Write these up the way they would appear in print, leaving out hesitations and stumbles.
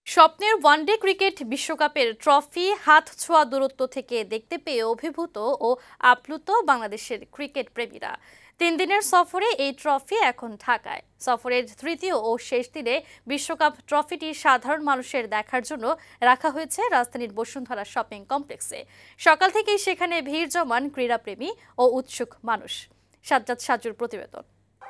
স্বপ্নের one day cricket বিশ্বকাপের trophy হাত ছোঁয়া দূরত্ব থেকে দেখতে পেয়ে অভিভূত ও আপ্লুত বাংলাদেশের ক্রিকেট প্রেমীরা। 3 দিনের সফরে এই ট্রফি এখন ঢাকায়। সফরের তৃতীয় ও শেষ দিনে বিশ্বকাপ ট্রফিটি সাধারণ মানুষের দেখার জন্য রাখা হয়েছে রাজধানীর বসুন্ধরা শপিং কমপ্লেক্সে। সকাল থেকেই সেখানে ভিড় জমান ক্রীড়াপ্রেমী ও উৎসুক মানুষ। সাজুর প্রতিবেদন।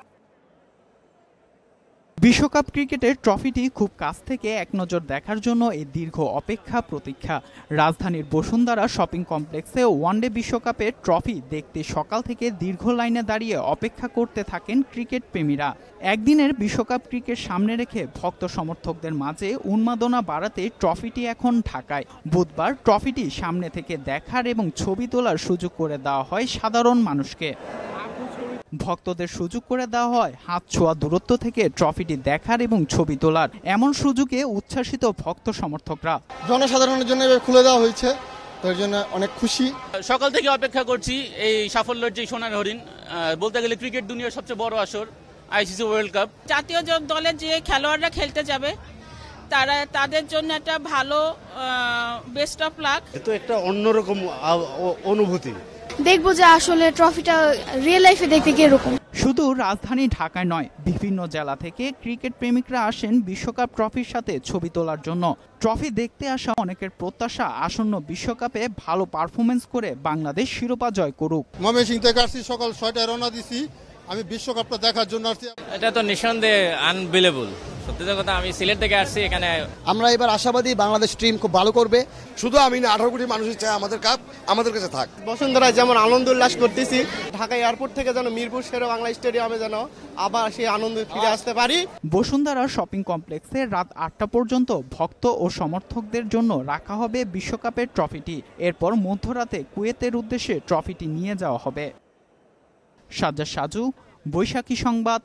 বিশ্বকাপ ক্রিকেটের ট্রফিটি খুব কাছ থেকে এক নজর দেখার জন্য এই দীর্ঘ অপেক্ষা প্রতীক্ষা। রাজধানীর বসুন্ধরা শপিং কমপ্লেক্সে ওয়ানডে বিশ্বকাপের ট্রফি দেখতে সকাল থেকে দীর্ঘ লাইনে দাঁড়িয়ে অপেক্ষা করতে থাকেন ক্রিকেট প্রেমীরা। একদিনের বিশ্বকাপ ক্রিকেট সামনে রেখে ভক্ত সমর্থকদের মাঝে উন্মাদনা বাড়াতে ট্রফিটি এখন ঢাকায়। বুধবার ট্রফিটি সামনে থেকে দেখার এবং ছবি তোলার সুযোগ করে দেওয়া হয় সাধারণ মানুষকে। ভক্তদের সুযোগ করে দেওয়া হয় হাত ছোঁয়া দূরত্ব থেকে ট্রফিটি দেখার এবং ছবি তোলার। এমন সুযোগে উচ্ছ্বাসিত ভক্ত সমর্থকরা। জনসাধারণের জন্য খুলে দেওয়া হয়েছে, তার জন্য অনেক খুশি। সকাল থেকে অপেক্ষা করছি এই সাফল্যের যে সোনার হরিণ, বলতে গেলে ক্রিকেট দুনিয়ার সবচেয়ে বড় আসর আইসিসি ওয়ার্ল্ড কাপ। জাতীয় দলের যে খেলোয়াড়রা খেলতে যাবে তাদের জন্য একটা ভালো বেস্ট অফ লাক। এটা একটা অন্যরকম অনুভূতি। দেখবো যে আসলে ট্রফিটা রিয়েল লাইফে দেখতে কিরকম। শুধু রাজধানী ঢাকায় নয়, বিভিন্ন জেলা থেকে ক্রিকেট প্রেমিকরা আসেন বিশ্বকাপ ট্রফির সাথে ছবি তোলার জন্য। ট্রফি দেখতে আসা অনেকের প্রত্যাশা আসন্ন বিশ্বকাপে ভালো পারফরমেন্স করে বাংলাদেশ শিরোপা জয় করুক। ময়মনসিংহ থেকে আসছি, সকাল 6টায় রওনা দিছি। আমি বিশ্বকাপটা দেখার জন্য আসছি। এটা তো নিঃসন্দেহে আনবিলেবল। সত্যি কথা, আমি সিলেট থেকে আসছি এখানে। আমরা এবার আশাবাদী বাংলাদেশ টিম খুব ভালো করবে। শুধু আমি না, 18 কোটি মানুষের চাই আমাদের কাপ আমাদের কাছে থাক। বসুন্ধরায় যেমন আনন্দ উল্লাস করতেছি, ঢাকা এয়ারপোর্ট থেকে যেন মিরপুর শেরে বাংলা স্টেডিয়ামে যেন আবার সেই আনন্দ ফিরে আসতে পারি। বসুন্ধরা শপিং কমপ্লেক্সে রাত 8টা পর্যন্ত ভক্ত ও সমর্থকদের জন্য রাখা হবে বিশ্বকাপের ট্রফিটি। এরপর মধ্যরাতে কুয়েতের উদ্দেশ্যে ট্রফিটি নিয়ে যাওয়া হবে। সাজু, বৈশাখী সংবাদ,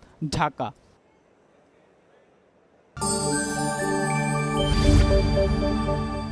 ঢাকা।